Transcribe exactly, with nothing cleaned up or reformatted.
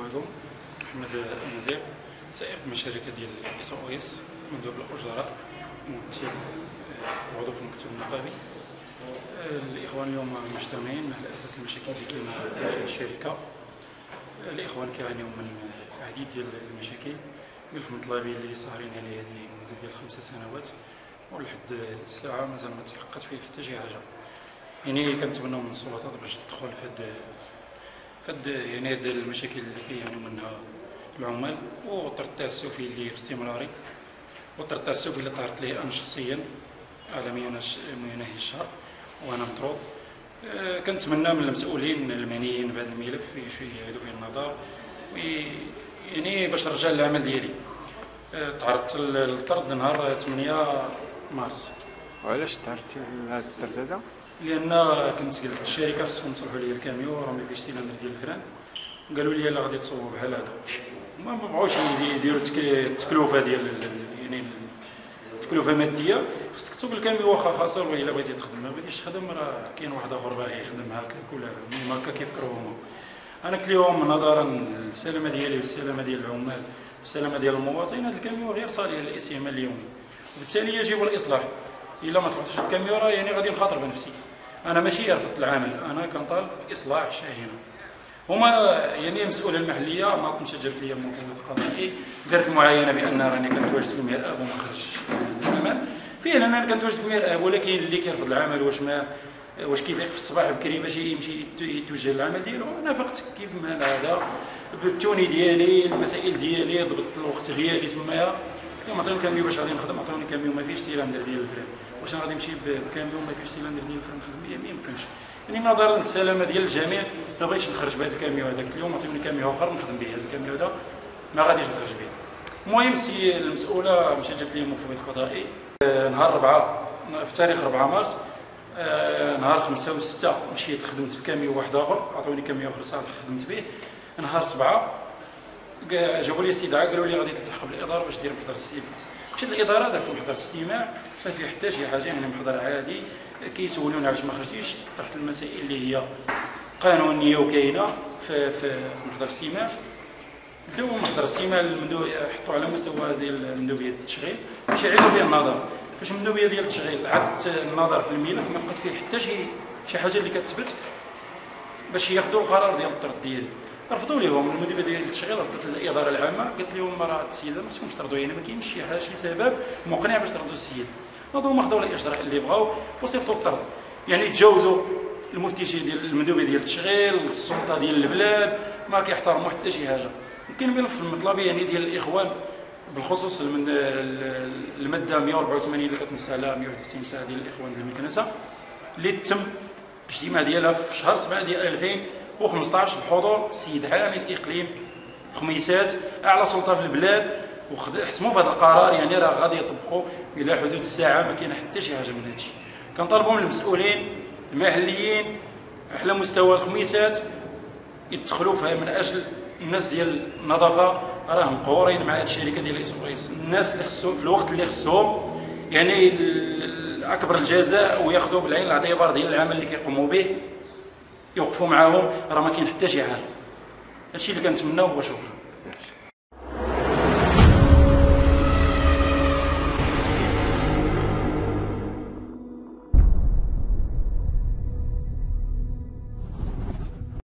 معكم محمد النزير، سائق من شركة ديال اس او اس، مندوب الاجراء، ممثل وعضو في المكتب النقابي. الاخوان اليوم مجتمعين على اساس المشاكل اللي كاينه داخل الشركه. الاخوان كيعانيو من العديد ديال المشاكل، ملف مطلبي اللي صارين عليه هذه مده ديال خمس سنوات، ولحد الساعه مازال ما تحققت فيه حتى شي حاجه. يعني كنتمناو من السلطات باش تدخل في هاد فد يعني هاد المشاكل اللي كيعانيو منها العمال، والطرد تاع السوفي اللي باستمراري، والطرد تاع السوفي اللي طارت ليه انا شخصيا على ما يناهي الشهر وانا مطرود. أه كنتمنى من المسؤولين المعنيين بهذا الملف يعيدوا فيه النظر، يعني باش نرجع للعمل ديالي. أه تعرضت للطرد نهار ثمانية مارس. وعلاش تعرضتي لهذا الطرد هذا؟ لان كنت قلت للشركه خصهم يصلحوا لي الكاميو، راه ما فيهش سيلندر ديال الفران. قالوا لي لا غادي تصوبوا بحال هكا، ما بغاوش يديروا التكلفه ديال يعني التكلفه ماديه. خصك تصوب الكاميو واخا خاسر، والا بغيتي تخدم ما بغيتيش تخدم راه كاين واحد اخر باغي يخدم هكاك ولا هكا كيفكروا هما. انا قلت لهم نظرا للسلامه ديالي والسلامه ديال العمال والسلامه ديال المواطنين، هذا الكاميو غير صالح للاستعمال اليومي، وبالتالي يجب الاصلاح. الا ما صلحتش الكاميو راه يعني غادي نخاطر بنفسي. انا ماشي رفضت العمل، انا كنطالب باصلاح شاهنه. هما يعني المسؤوله المحليه ناضت مشات جابت لي المفوض القضائي، دارت المعاينه بان راني كنتواجد في المرآب وما خرجتش العمل. فعلا انا كنتواجد في المرآب، ولكن اللي كيرفض العمل واش ما واش كيفيق في الصباح بكري باش يمشي يتوجه للعمل ديالو؟ انا فقت كيف ما هذا بالتوني ديالي، المسائل ديالي، ضبط الوقت ديالي تمايا. قلت لهم عطوني كاميو باش غادي نخدم، عطوني كاميو ما فيهش سيلندر ديال الفران. واش انا غادي نمشي بكاميو ما فيهش سيلندر ديال الفران نخدم بيه؟ ما يمكنش. يعني نظرا للسلامه ديال الجميع ما بغيتش نخرج بهذا الكاميو هذاك اليوم، عطيوني كاميو اخر نخدم به. هذا الكاميو هذا ما غاديش نخرج به. المهم السي المسؤوله مشات جابت لي المفوض القضائي نهار أربعة في تاريخ أربعة مارس. آه نهار خمسة وستة مشيت خدمت بكاميو واحد اخر، عطوني كاميو اخر صالح خدمت به. نهار سبعة جابوا لي استدعاء، قالوا لي غادي تلتحق بالاداره باش دير محضر استماع. مشيت للاداره درت محضر استماع، ما في حتى شي حاجه، يعني محضر عادي. كيسولوني علاش ما خرجتيش، طرحت المسائل اللي هي قانونيه وكاينه في في محضر الاستماع. بداو محضر الاستماع حطوا على مستوى ديال المندوبيه ديال التشغيل باش يعيدوا فيه النظر. فاش المندوبيه ديال التشغيل عادت النظر في الملف ما لقيت فيه حتى شي شي حاجه اللي كتثبت باش ياخذوا القرار ديال الطرد ديالي. رفضوا ليهم المديريه ديال التشغيل، رفضت الاداره العامه، قلت لهم راه السيد ما خصهمش ترضوا، يعني ما كاينش شي حاجه شي سبب مقنع باش ترضوا السيد. ناضوا هما خداو الاجراء اللي بغاو وصيفطوا الطرد، يعني تجاوزوا المفتشين ديال المندوبيه ديال التشغيل، السلطه ديال البلاد، ما كيحترموا حتى شي حاجه. يمكن ملف المطلبي يعني ديال الاخوان بالخصوص الماده مئة وأربعة وثمانين اللي كتنص على مئة وواحد وتسعين ساعه ديال الاخوان ديال المكنسه، اللي تم الاجتماع ديالها في شهر سبعة ديال ألفين وخمسطاش بحضور السيد عامل اقليم خميسات اعلى سلطه في البلاد، وحسموا في هذا القرار، يعني راه غادي يطبقوا الى حدود الساعه. ما كاين حتى شي حاجه من هذا الشيء. كنطالبوا من المسؤولين المحليين على مستوى الخميسات يدخلوا فيها من اجل الناس ديال النظافه، راه مقهورين مع هذه الشركه ديال اس او اس. الناس اللي خصهم في الوقت اللي خصهم يعني اكبر الجزاء وياخذوا بالعين الاعتبار ديال العمل اللي كيقوموا به، يوقفوا معاهم، راه ما كاين حتى شي حاجه. هادشي اللي كنتمناو. وشكرا.